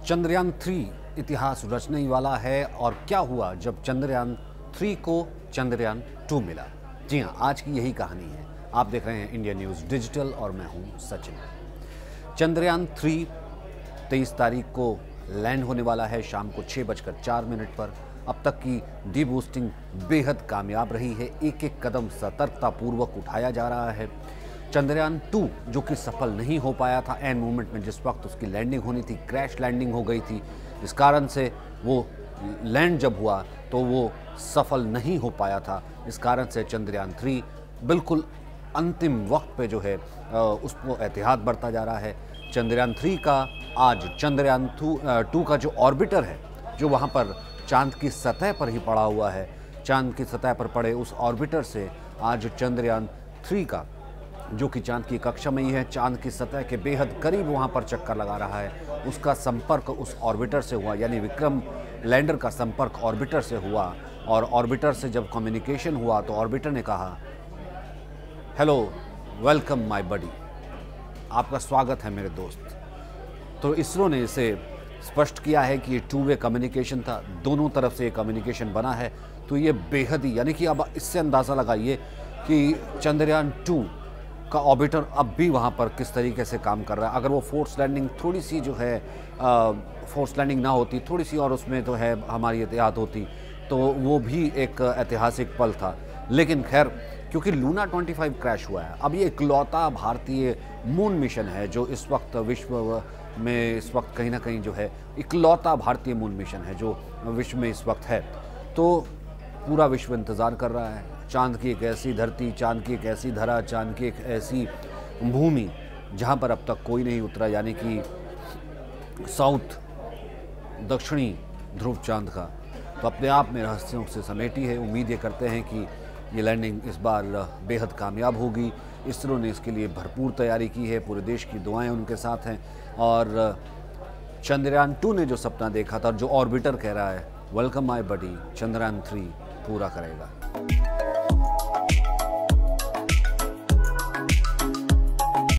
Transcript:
चंद्रयान 3 इतिहास रचने वाला है। और क्या हुआ जब चंद्रयान 3 को चंद्रयान 2 मिला? जी हाँ, आज की यही कहानी है। आप देख रहे हैं इंडिया न्यूज़ डिजिटल और मैं हूं सचिन। चंद्रयान 3 23 तारीख को लैंड होने वाला है शाम को 6:04 पर। अब तक की डीबूस्टिंग बेहद कामयाब रही है। एक एक कदम सतर्कतापूर्वक उठाया जा रहा है। चंद्रयान 2 जो कि सफल नहीं हो पाया था, एंड मोमेंट में जिस वक्त उसकी लैंडिंग होनी थी, क्रैश लैंडिंग हो गई थी। इस कारण से वो लैंड जब हुआ तो वो सफल नहीं हो पाया था। इस कारण से चंद्रयान 3 बिल्कुल अंतिम वक्त पे जो है उसको एहतियात बरता जा रहा है। चंद्रयान 3 का आज चंद्रयान 2 का जो ऑर्बिटर है, जो वहाँ पर चांद की सतह पर ही पड़ा हुआ है, चांद की सतह पर पड़े उस ऑर्बिटर से आज चंद्रयान 3 का, जो कि चांद की कक्षा में ही है, चांद की सतह के बेहद करीब वहाँ पर चक्कर लगा रहा है, उसका संपर्क उस ऑर्बिटर से हुआ। यानी विक्रम लैंडर का संपर्क ऑर्बिटर से हुआ। और ऑर्बिटर से जब कम्युनिकेशन हुआ तो ऑर्बिटर ने कहा, हेलो, वेलकम माय बडी, आपका स्वागत है मेरे दोस्त। तो इसरो ने इसे स्पष्ट किया है कि ये 2 वे कम्युनिकेशन था, दोनों तरफ से ये कम्युनिकेशन बना है। तो ये बेहद ही, यानी कि अब इससे अंदाज़ा लगाइए कि चंद्रयान 2 का ऑर्बिटर अब भी वहाँ पर किस तरीके से काम कर रहा है। अगर वो फोर्स लैंडिंग थोड़ी सी जो है फोर्स लैंडिंग ना होती, थोड़ी सी और उसमें तो है हमारी एहतियात होती, तो वो भी एक ऐतिहासिक पल था। लेकिन खैर, क्योंकि लूना 25 क्रैश हुआ है, अब ये इकलौता भारतीय मून मिशन है जो इस वक्त विश्व में इस वक्त कहीं ना कहीं जो है इकलौता भारतीय मून मिशन है जो विश्व में इस वक्त है। तो पूरा विश्व इंतज़ार कर रहा है। चांद की एक ऐसी धरती, चांद की एक ऐसी धरा, चांद की एक ऐसी भूमि जहाँ पर अब तक कोई नहीं उतरा, यानी कि साउथ, दक्षिणी ध्रुव चांद का। तो अपने आप में रहस्यों से समेटी है। उम्मीद ये करते हैं कि ये लैंडिंग इस बार बेहद कामयाब होगी। इसरो ने इसके लिए भरपूर तैयारी की है, पूरे देश की दुआएं उनके साथ हैं। और चंद्रयान 2 ने जो सपना देखा था, जो ऑर्बिटर कह रहा है वेलकम माय बडी, चंद्रयान 3 पूरा करेगा।